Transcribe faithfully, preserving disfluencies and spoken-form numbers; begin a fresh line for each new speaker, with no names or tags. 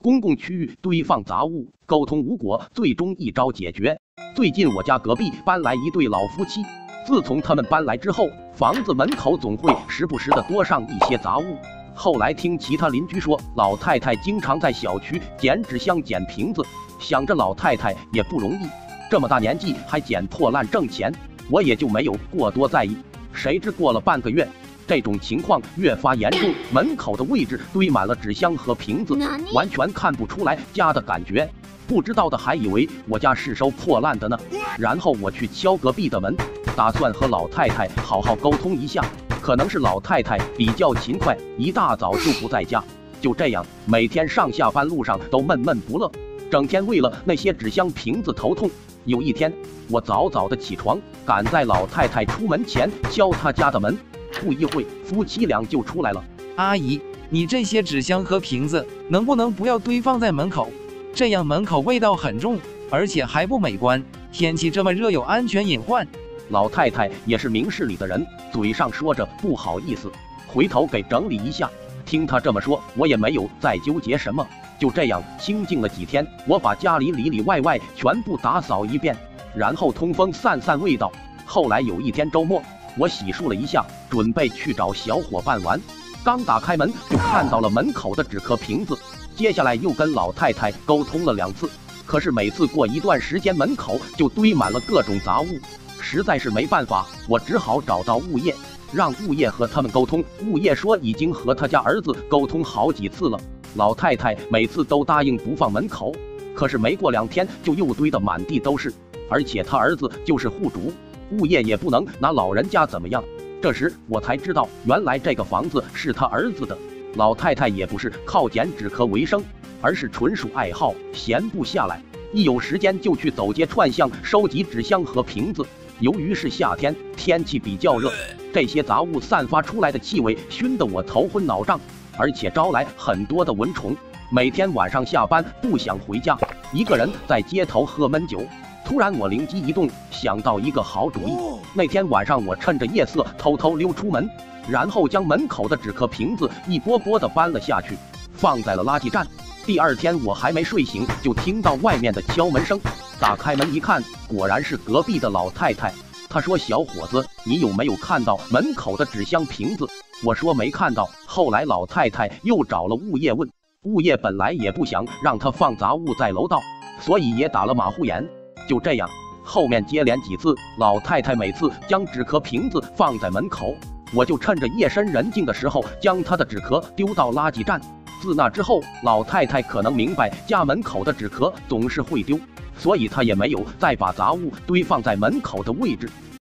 公共区域堆放杂物，沟通无果，最终一招解决。最近我家隔壁搬来一对老夫妻，自从他们搬来之后，房子门口总会时不时的多上一些杂物。后来听其他邻居说，老太太经常在小区捡纸箱、捡瓶子，想着老太太也不容易，这么大年纪还捡破烂挣钱，我也就没有过多在意。谁知过了半个月，这种情况越发严重，门口的位置堆满了纸箱和瓶子，完全看不出来家的感觉。不知道的还以为我家是收破烂的呢。然后我去敲隔壁的门，打算和老太太好好沟通一下。可能是老太太比较勤快，一大早就不在家。就这样，每天上下班路上都闷闷不乐，整天为了那些纸箱瓶子头痛。有一天，我早早的起床，赶在老太太出门前敲她家的门。不一会，夫妻俩就出来了。
阿姨，你这些纸箱和瓶子能不能不要堆放在门口？这样门口味道很重，而且还不美观。天气这么热，有安全隐患。
老太太也是明事理的人，嘴上说着不好意思，回头给整理一下。听她这么说，我也没有再纠结什么。就这样清静了几天，我把家里里里外外全部打扫一遍，然后通风散散味道。后来有一天周末，我洗漱了一下，准备去找小伙伴玩。刚打开门，就看到了门口的纸壳瓶子。接下来又跟老太太沟通了两次，可是每次过一段时间，门口就堆满了各种杂物，实在是没办法，我只好找到物业，让物业和他们沟通。物业说已经和他家儿子沟通好几次了，老太太每次都答应不放门口，可是没过两天就又堆得满地都是，而且他儿子就是户主，物业也不能拿老人家怎么样。这时我才知道，原来这个房子是他儿子的。老太太也不是靠捡纸壳为生，而是纯属爱好，闲不下来，一有时间就去走街串巷收集纸箱和瓶子。由于是夏天，天气比较热，这些杂物散发出来的气味熏得我头昏脑胀，而且招来很多的蚊虫。每天晚上下班不想回家，一个人在街头喝闷酒。突然我灵机一动，想到一个好主意。那天晚上我趁着夜色偷偷溜出门，然后将门口的纸壳瓶子一波波的搬了下去，放在了垃圾站。第二天我还没睡醒，就听到外面的敲门声。打开门一看，果然是隔壁的老太太。她说：“小伙子，你有没有看到门口的纸箱瓶子？”我说没看到。后来老太太又找了物业问，物业本来也不想让她放杂物在楼道，所以也打了马虎眼。就这样，后面接连几次，老太太每次将纸壳瓶子放在门口，我就趁着夜深人静的时候将她的纸壳丢到垃圾站。自那之后，老太太可能明白家门口的纸壳总是会丢，所以她也没有再把杂物堆放在门口的位置。